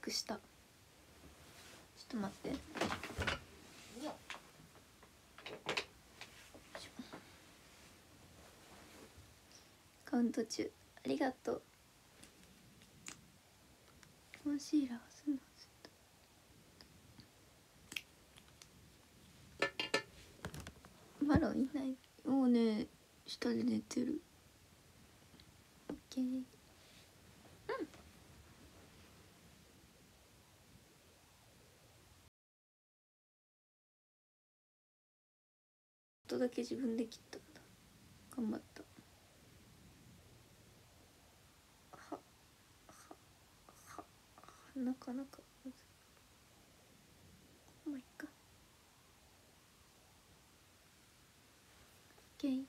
クした。ちょっと待って。カウント中ありがとう。コンシーラーすんのマロンいない。もうね下で寝てる。オッケー。音だけ自分で切ったんだ。頑張った。はなかなかまあいっか。オッケー。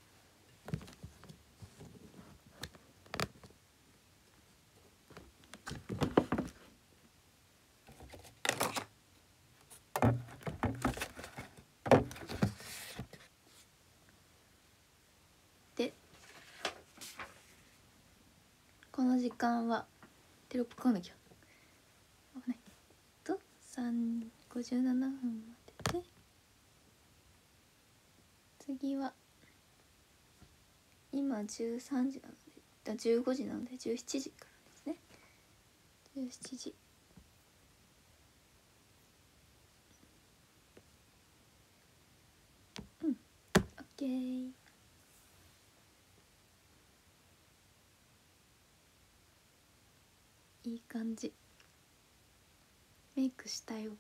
でこの時間はテロップ買わなきゃ危ないと3:57分までで、次は今13時なので15時なので17時からですね。17時。オッケー。いい感じ。メイクしたよ。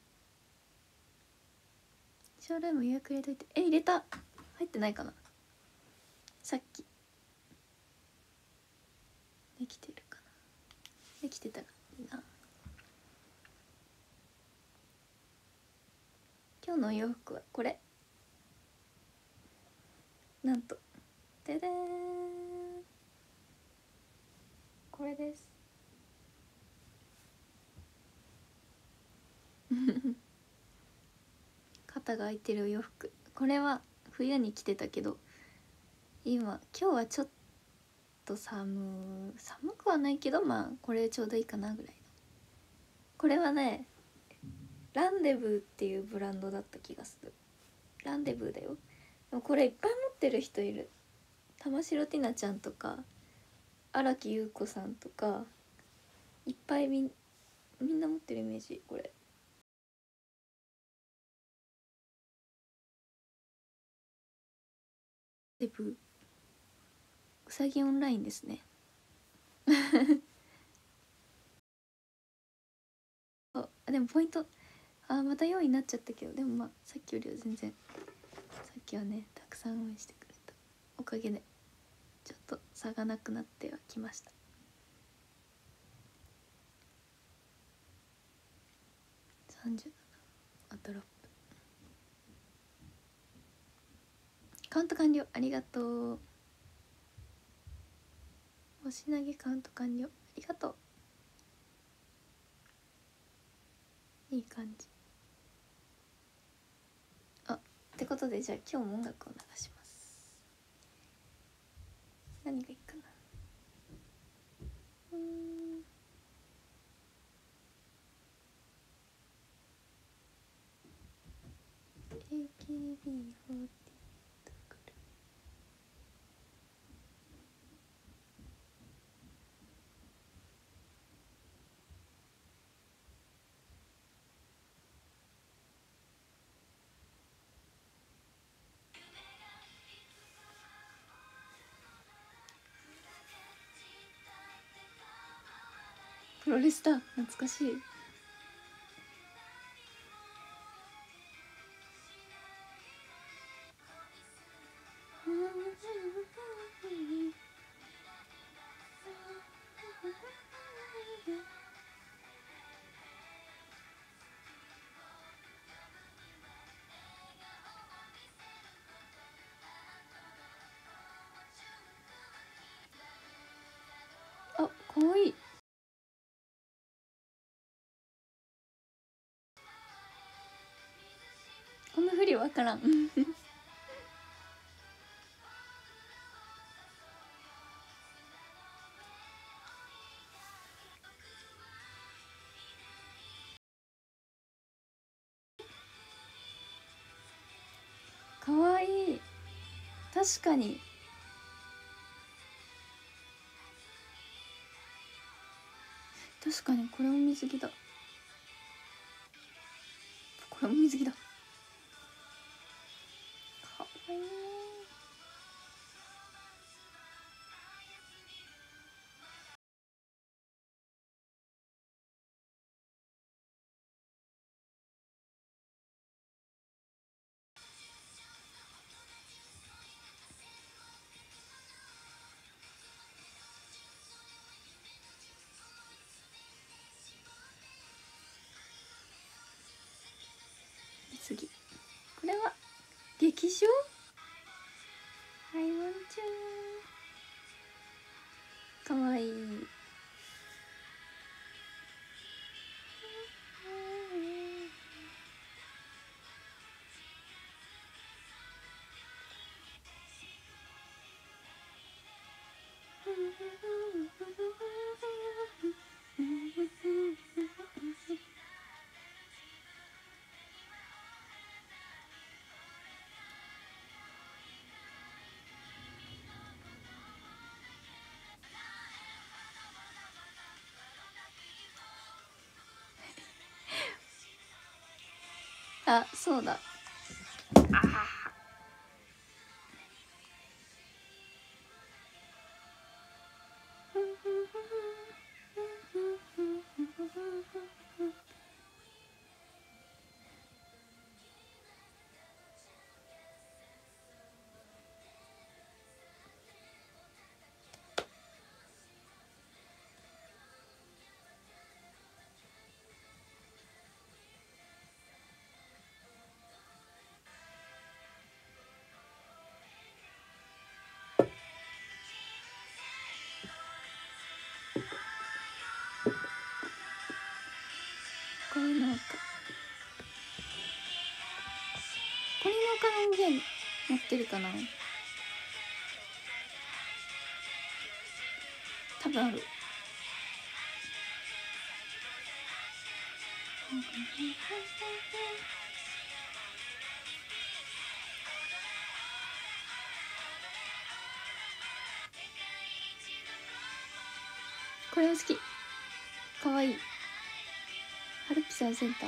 ショールーム予約入れといて。入れた。入ってないかな。さっきできてるかな。できてたらいいな。今日のお洋服はこれ。なんとででーん、これです肩が開いてるお洋服。これは冬に着てたけど今日はちょっと寒くはないけど、まあこれちょうどいいかなぐらいの。これはねランデブーっていうブランドだった気がする。ランデブーだよ。でもこれいっぱい持ってる人いる。玉城ティナちゃんとか荒木優子さんとかいっぱいみんな持ってるイメージ。これデブうさぎオンラインですねあでもポイントまた4位になっちゃったけど、でもまあさっきよりは全然、さっきはねたくさん応援してくれたおかげでちょっと差がなくなってはきました。37。あと6分。カウント完了。ありがとう。星投げカウント完了。ありがとう。いい感じ。ってことでじゃあ今日も音楽を流します。何がいいかな。AKB48。プロレスだ。懐かしい。かわいい。こんなふりわからん確かに確かに、これも水着だ、これも水着だ、かわいい。次、これは劇場I want you かわいい。あ、そうだ。あこれなんかこれの他の音源持ってるかな、多分ある。これも好き、かわいい。はるぴさんセンター。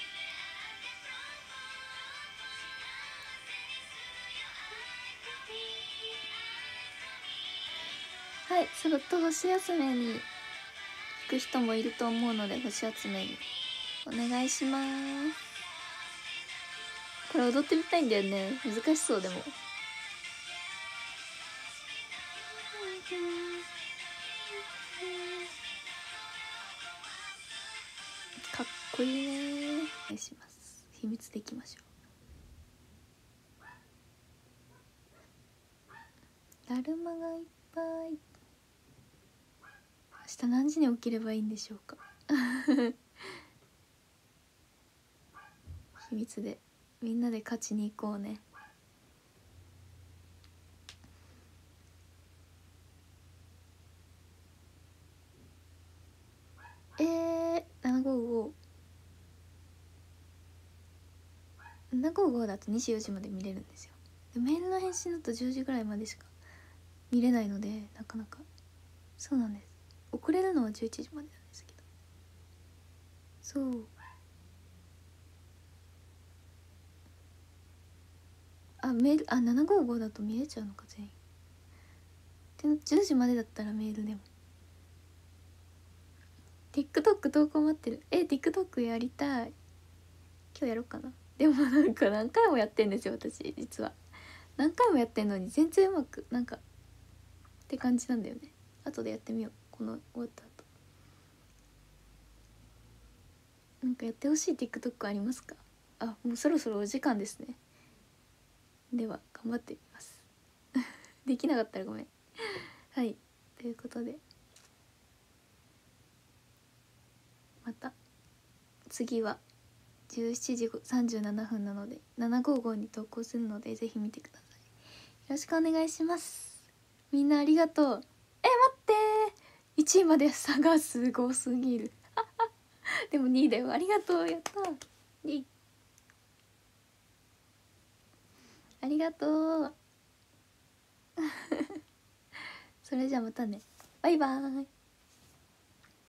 はい、そろっと星集めに行く人もいると思うので、星集めにお願いします。これ踊ってみたいんだよね、難しそう。でもかっこいいね。お願いします。秘密でいきましょう。だるまがいっぱい。明日何時に起きればいいんでしょうか。秘密でみんなで勝ちに行こうね。755 755だと24時まで見れるんですよ。でメールの返信だと10時ぐらいまでしか見れないので、なかなか。そうなんです、遅れるのは11時までなんですけど。そうメール755だと見れちゃうのか全員で。10時までだったらメールでも。 TikTok 投稿待ってる。TikTok やりたい。今日やろうかな。でもなんか何回もやってんですよ私。実は何回もやってんのに全然うまくなんかって感じなんだよね。後でやってみよう、この終わった後。なんかやってほしい TikTok ありますか？もうそろそろお時間ですね。では頑張ってみますできなかったらごめん。はい、ということでまた次は17時37分なので755に投稿するので、ぜひ見てください。よろしくお願いします。みんなありがとう。待ってー、1位まで差がすごすぎるでも2位だよ。ありがとう、やったー。2位ありがとう。 それじゃあまたね。バイバーイ。